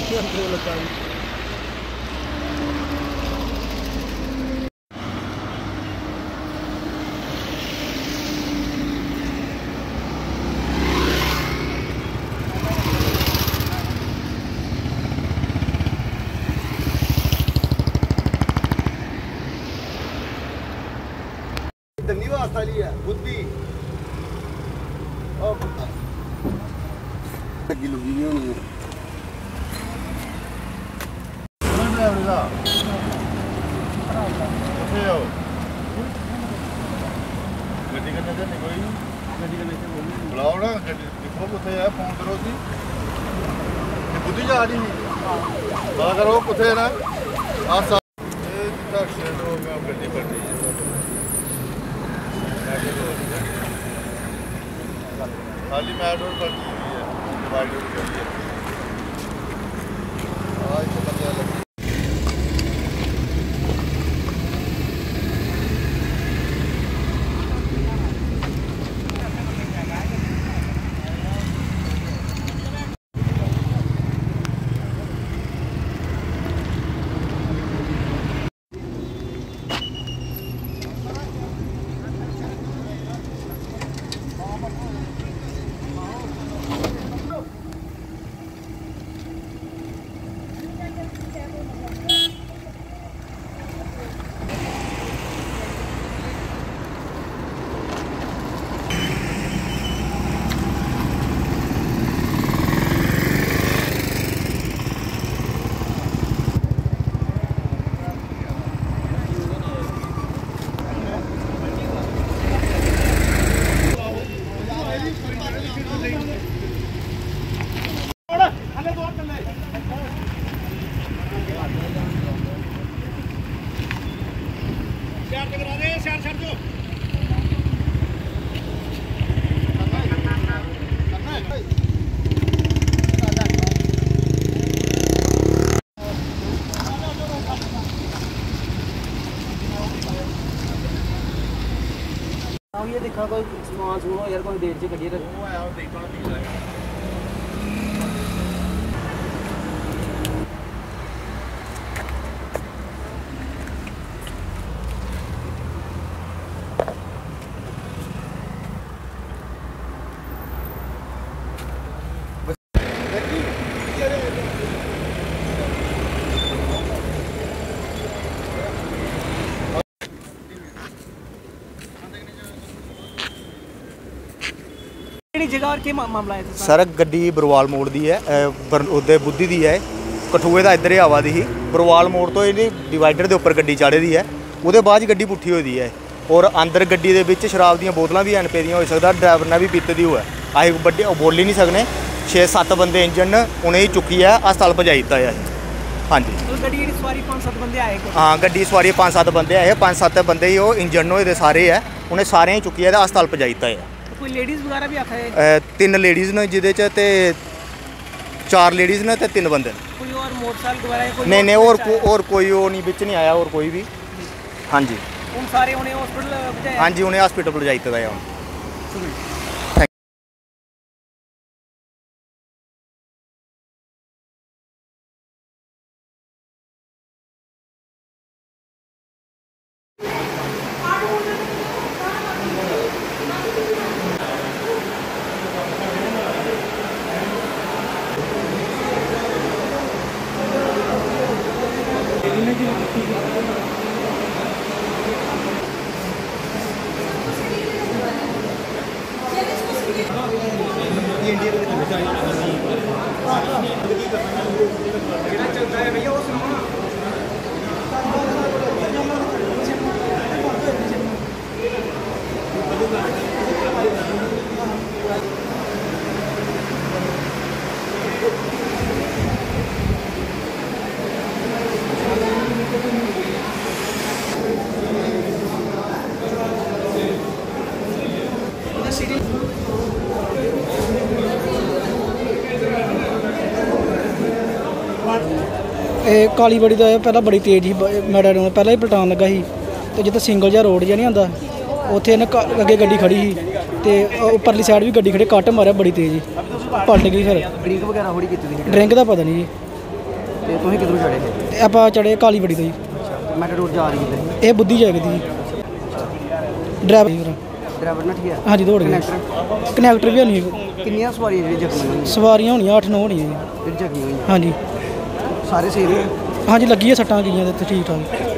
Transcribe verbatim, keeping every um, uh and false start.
धन्यवाद वाली है बुद्धि और लगी लुगी नहीं होनी है गड्डी करने से कोई गड्डी करने से बुलाओ ना गड्डी देखो कुत्ते है फोन करो जी बुद्धि जा रही है पता करो कुत्ते है ना आप सब गड्डी पर खाली मैट और पड़ी हुई है डिवाइडर कर दिया आज तो पता लगा ये देखा कोई समान सुनो यार कोई देर से गड्डी रख वो आया और देखो ना जगह और क्या मामला है सर गड्डी बरवाल मोड़ दी है उदे बुद्धि दी है कठुए का इधर आवा दी ही बरवाल मोड़ तो ये डिवाइडर के उपर गड्डी चाढ़े दी है वो बाद गड्डी पुट्ठी हुई है और अंदर गड्डी के विच शराब दी बोतलें भी हैन पेदियां हो सकता ड्राइवर ने भी पीती दी हुआ अस बड्डे बोल ही नहीं सकने छे सत्त बंदे इंजन उन्हें चुकी है हस्पताल पहुँचाई दिता है। हाँ जी हाँ गड्डी सवारी पाँच सत्त बंदे आए पाँच सत्त बंदे ही वो इंजन होए सारे है उन्हें सारे ही चुकी है हस्पताल पहुँचाई दिता है। कोई लेडीज़ वगैरह भी आखा है तीन लेडीज़ ने जिदे च ते चार लेडीज़ ने ते तीन बंदे कोई और मोटरसाइकिल वगैरह कोई नहीं नहीं और को, और कोई वो नहीं बिच नहीं आया और कोई भी। हाँ जी उन सारे उन्हें हॉस्पिटल पहुंचाया हाँ जी उन्हें हॉस्पिटल पहुंचाई दिता है। काली बड़ी तो पहला बड़ी तेज़ ही मैडा ने पहला ही पलटान लगा ही तो जितना सिंगल जहा रोड जहा नहीं आता उत्थे अगे गड्डी खड़ी ही तो उपरली साइड भी गड्डी खड़ी कट मारिया बड़ी तेज़ ही पलट गई। फिर ड्रिंक वगैरह थोड़ी कीती दी ड्रिंक का पता नहीं जी ਤੇ ਤੁਸੀਂ ਕਿੱਧਰੋਂ ਚੜੇ ਤੇ ਆਪਾਂ ਚੜੇ ਕਾਲੀ ਬੜੀ ਤੋਂ ਜੀ। ਮੈਟਾਡੋਰ ਜਾ ਰਹੀ ਹੈ ਇਹ ਬੁੱਧੀ ਜਾਏਗੀ ਜੀ ਡਰਾਈਵਰ ਡਰਾਈਵਰ ਨਾਲ ਠੀਕ ਹੈ ਹਾਂਜੀ ਦੌੜ ਗਏ ਕਨੈਕਟਰ ਕਨੈਕਟਰ ਵੀ ਨਹੀਂ ਕਿੰਨੀਆਂ ਸਵਾਰੀਆਂ ਜਿਹੜੀਆਂ ਜ਼ਖਮੀ ਹੋਈਆਂ ਸਵਾਰੀਆਂ ਹੋਣੀਆਂ ਅੱਠ ਨੌ ਹੋਣੀਆਂ ਜੀ। ਜਿਹੜੀ ਜ਼ਖਮੀ ਹੋਈਆਂ ਹਾਂਜੀ ਸਾਰੇ ਸਹੀ ਨੇ ਹਾਂਜੀ ਲੱਗੀ ਹੈ ਸੱਟਾਂ ਗਈਆਂ ਤੇ ਠੀਕ ਠਾਕ।